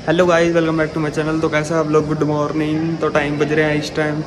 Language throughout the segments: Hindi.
Hello guys, welcome back to my channel. तो कैसे आप लोग? Good morning. तो टाइम बज रहे हैं इस टाइम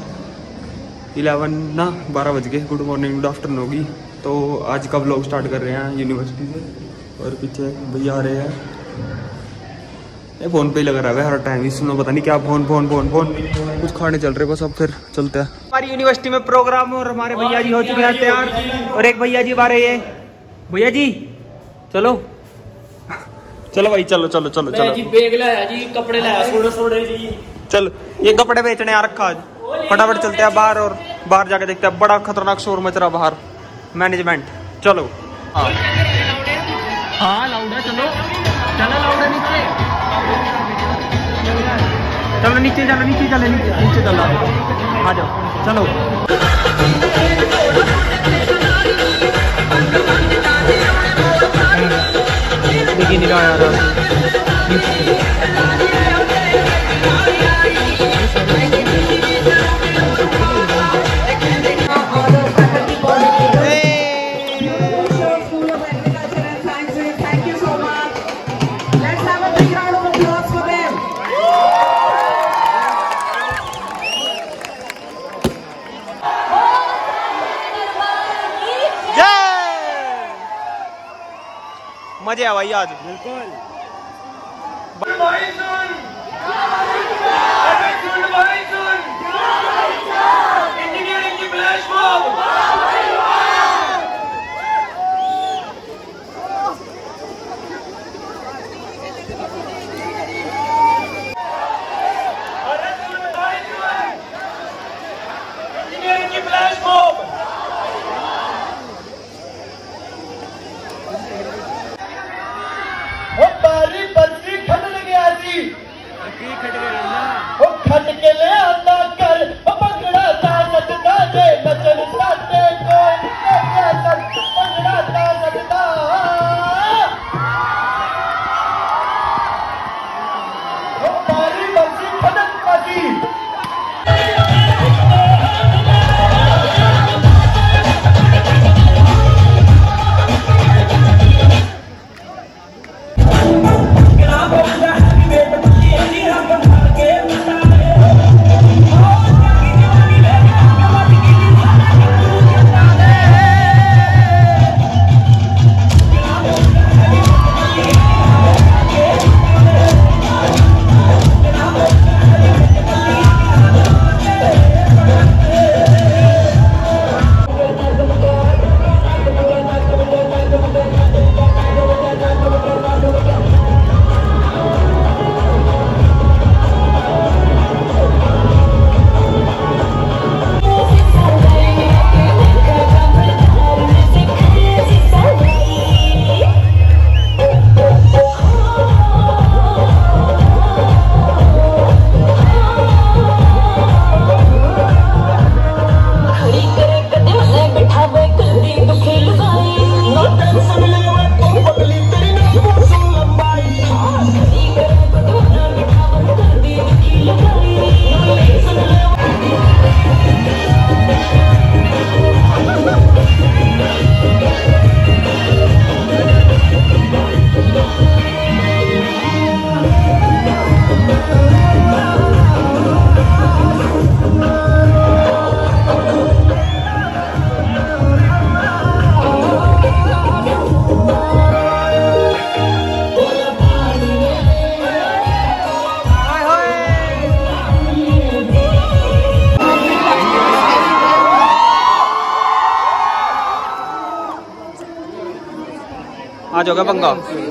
12 बज गए। गुड मॉर्निंग, गुड आफ्टरनून होगी। तो आज का व्लॉग स्टार्ट कर रहे हैं यूनिवर्सिटी से। और पीछे भैया आ रहे हैं, ये फ़ोन पे ही लगा रहा है हर टाइम। इसमें पता नहीं क्या फोन कुछ खाने चल रहे, बस अब फिर चलते हैं। हमारी यूनिवर्सिटी में प्रोग्राम और हमारे भैया जी हो चुके हैं तैयार। और एक भैया जी बारे ये भैया जी चलो भाई, चलो जी। बैग लाया जी, कपड़े लाया सोड़े जी। चलो ये कपड़े बेचने आ रखा आज। फटाफट चलते हैं बाहर और बाहर जाके देखते हैं। बड़ा खतरनाक शोर मच रहा बाहर। मैनेजमेंट चलो। हाँ लाउड है, चलो लाउड है। नीचे चलो आ जाओ चलो। देखिए निकाह आ रहा मजे आ भाई आज बिल्कुल। इंजीनियरिंग की फ्लैश मॉब। इंजीनियरिंग की फ्लैश मॉब। खट के ले आंदा कर पकड़ा ता सकता दे नचन साटे कोई पकड़ा ता सकता। पारी बंसी खटक पासी। आज होगा पंगा।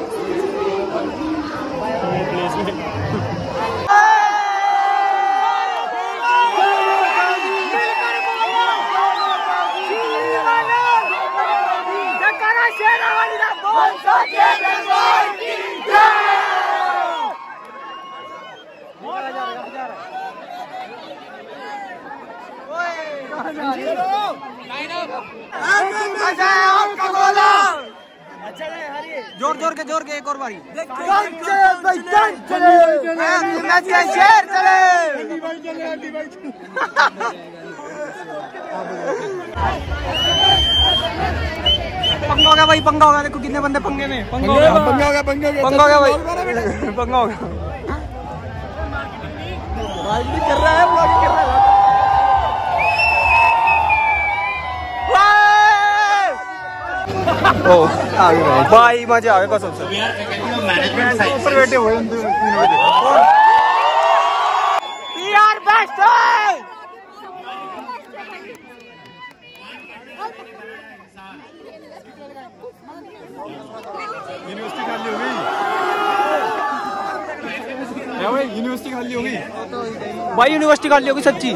जोर के एक और बारी। पंगा हो गया भाई, पंगा हो गया। देखो कितने बंदे पंगे में। पंगा हो गया भाई, पंगा हो गया। कर रहा है, व्लॉगिंग कर रहा है। ओ आगे भाई मजा आ गया कसम से। ऊपर बैठे हुए यार बेस्ट यूनिवर्सिटी खाली हो गई भाई, यूनिवर्सिटी खाली हो गई भाई, यूनिवर्सिटी खाली हो गई सच्ची।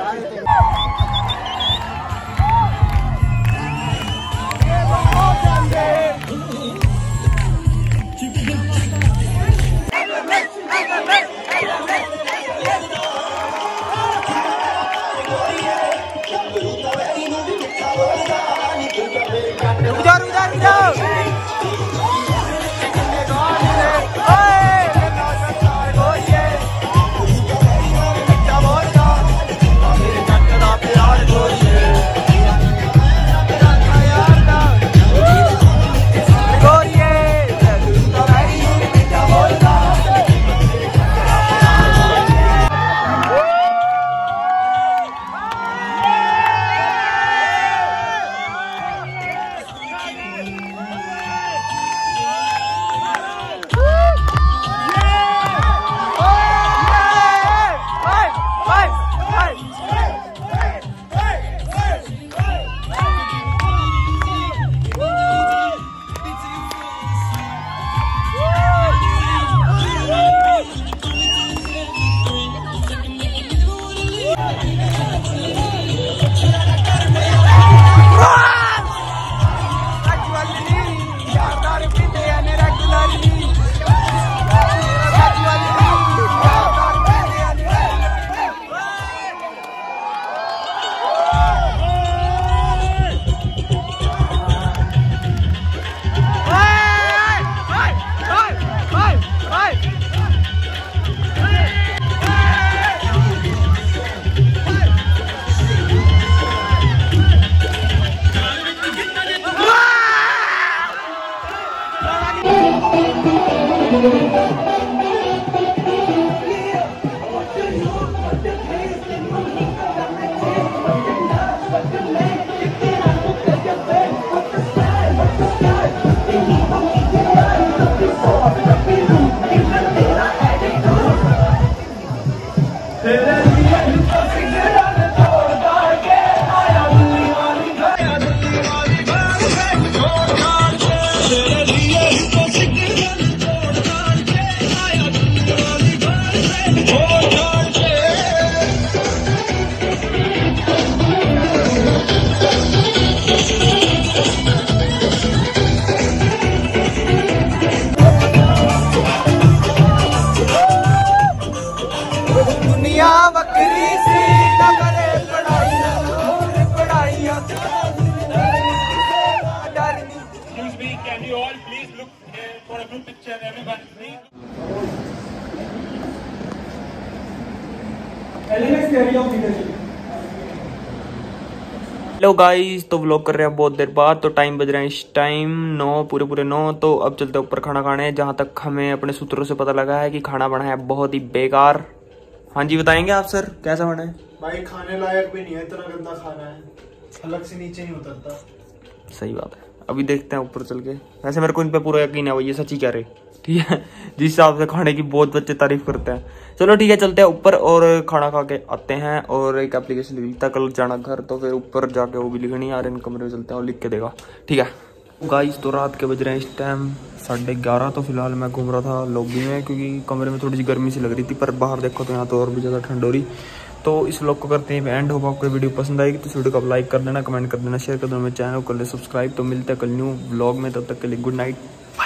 हेलो गाइस, तो व्लॉग कर रहे हैं बहुत देर बाद। तो टाइम बज रहे हैं इस टाइम 9 पूरे 9। तो अब चलते हैं ऊपर खाना खाने, जहाँ तक हमें अपने सूत्रों से पता लगा है कि खाना बना है बहुत ही बेकार। हाँ जी बताएंगे आप सर, कैसा बना है? भाई खाने लायक भी नहीं है, इतना गंदा खाना है, अलग से नीचे नहीं उतरता। सही बात है, अभी देखते हैं ऊपर चल के। वैसे मेरे को इन पे पूरा यकीन है, वो ये सच ही कह रहे, ठीक है। जिस हिसाब से खाने की बहुत बच्चे तारीफ करते हैं। चलो ठीक है, चलते हैं ऊपर और खाना खा के आते हैं। और एक एप्लीकेशन लिखता, कल जाना घर, तो फिर ऊपर जाके वो भी लिखनी यार, इन कमरे में चलते हैं और लिख के देगा, ठीक है गाइस। तो रात के बज रहे हैं इस टाइम 11:30। तो फिलहाल मैं घूम रहा था लॉबी में, क्योंकि कमरे में थोड़ी सी गर्मी सी लग रही थी, पर बाहर देखो तो यहाँ तो और भी ज़्यादा ठंड हो रही। तो इस व्लॉग को करते हैं एंड। होप आपको वीडियो पसंद आएगी तो इस वीडियो को लाइक कर देना, कमेंट कर देना, शेयर कर देना, मेरे चैनल को कर ले सब्सक्राइब। तो मिलते हैं कल न्यू व्लॉग में, तब तक के लिए गुड नाइट, बाय।